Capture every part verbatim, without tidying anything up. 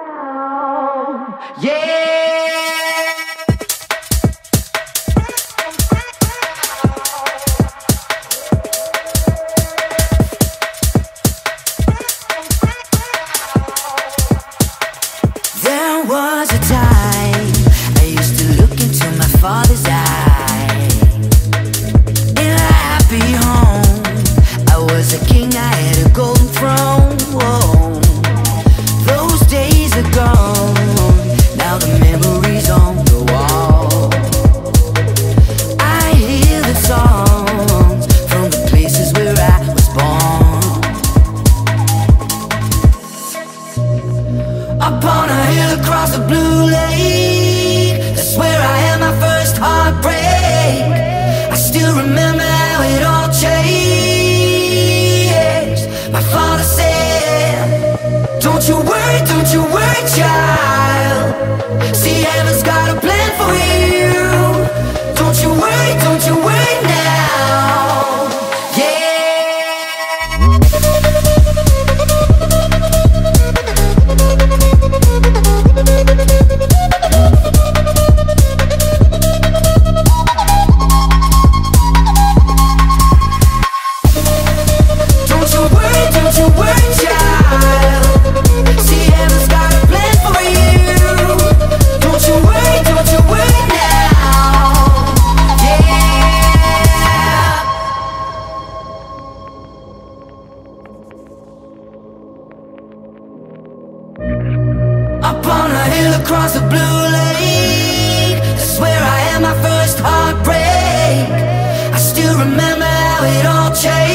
Across the blue lake, that's where I had my first heartbreak. I still remember how it all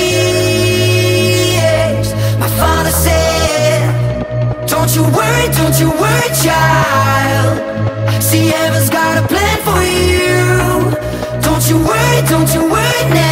changed. My father said, don't you worry, don't you worry, child. See, heaven's got a plan for you. Don't you worry, don't you worry now.